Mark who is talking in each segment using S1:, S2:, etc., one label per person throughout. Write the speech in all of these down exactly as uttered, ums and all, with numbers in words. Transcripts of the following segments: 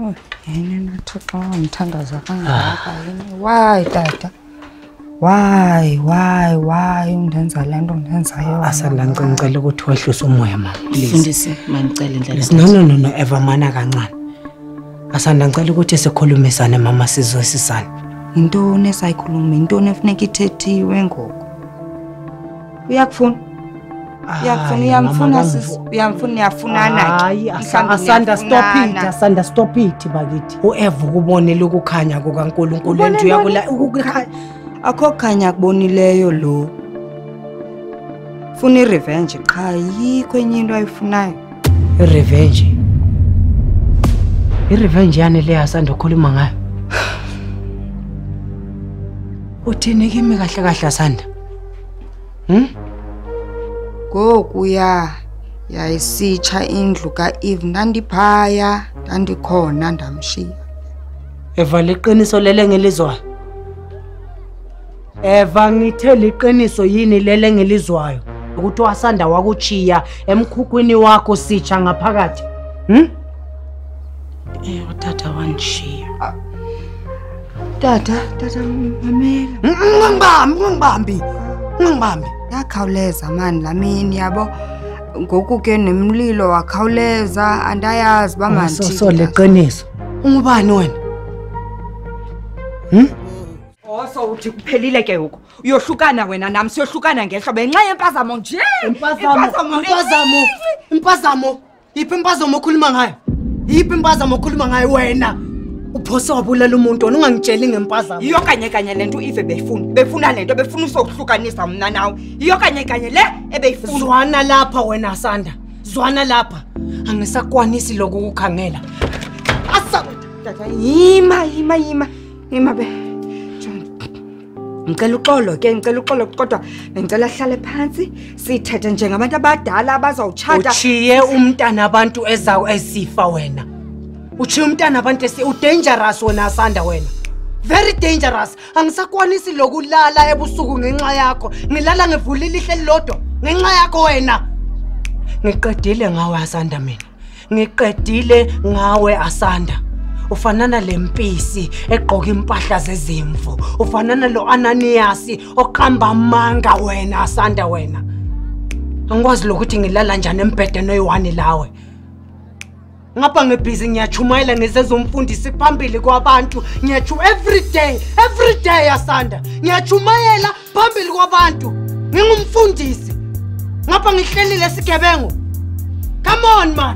S1: Oh, yini naThixo ngithandaza kangaka yini? Why tata? Why, why, why undenza lento undenza yona?
S2: Asanda ngicela ukuthi wehlise umoya mama.
S1: Mfundisi, mandicela indlela.
S2: No no no no ever mana kancane. Asanda ngicela ukuthi sikhulumisane mama sizosisana.
S1: Intoni esayikhuluma? Intoni efuneka ithethiwe ngoku? Uyakufuna? Uyakufuna uyamfuna sisi, uyamfuna uyafunana.
S2: Hayi Asanda stop it, Asanda stop it bakithi. Ueva ukubonela ukukhanya kukaNkulunkulu entu yakula ukukhanya.
S1: Akho khanya kubonileyo lo. Funa irevenge qha yikho enye into ayifunayo.
S2: Irevenge. Irevenge yani le Asanda okhuluma ngayo. Uthini kimi kahle kahle Asanda? Hm?
S1: Goku ya yayisitsha indlu kaEve ndandiphaya ndandikhona ndamshiya.
S2: Eva leqiniso lele ngelizwayo. Eva ngithe liqiniso yini lele ngelizwayo ukuthi Asanda wakuchiya emkhukhwini wakho sitsha ngaphakathi. Hm?
S1: Eh utata wanishiya. Tata, tata mamela.
S2: Ngibambi, ngibambi. Ngibambi.
S1: Yakhawuleza mani lamini yabo. Ngoku ke nemlilo wakhawuleza andayazi bamanthi.
S2: So so leqiniso. Ungubani wena? Hm?
S1: Oso uthi kuphelile ke huko. Uyohlukana wena nami siyohlukana ngehlo benxa yempazamo nje.
S2: Impazamo, impazamo, impazamo. Yiphi impazamo okhuluma ngayo? Yiphi impazamo okhuluma ngayo wena? Uphose wabulala umuntu wena ungangitsheli ngempazamo.
S1: Iyo kanye kanye lento Eve befuna. Befuna lento befuna usokuhlukanisa mina nawe. Iyo kanye kanye le ebeyifuna.
S2: Zwana lapha wena Asanda. Zwana lapha. Angisakwanisi lokukukhangela. Asa
S1: tata yima yima yima. Yima be. Ngicela uxolo ke ngicela uxolo kodwa ngicela hlale phansi sithethe njengabantu abadala abazawutshata.
S2: Uchiye umntana abantu ezawo esifa wena. Uchiye umntana abantu esi u dangerous wena Asanda wena. Very dangerous. Angisakwanisi lokulala ebusuku ngenxa yakho. Ngilala ngivulile ihle lodwa ngenxa yakho wena. Ngiqedile ngawe Asanda mina. Ngiqedile ngawe Asanda. Ufanana lempisi egqoka impahla zezimvu. Ufanana lo Ananias oqamba amanga wena Asanda wena. Angikwazi lokuthi ngilala njani embhedeni oyi-one lawe. Ngapha ngebhizi ngiyachumayela ngezezomfundisi phambili kwabantu. Ngiyachu every day, every day Asanda. Ngiyachumayela phambili kwabantu. Ngingumfundisi. Ngapha ngihlelile sigebengu. Come on man.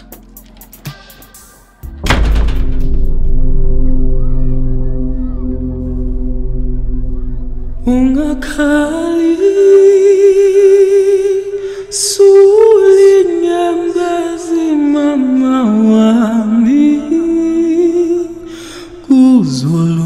S3: Ungakhali sulinyembezi mama wami kuzulu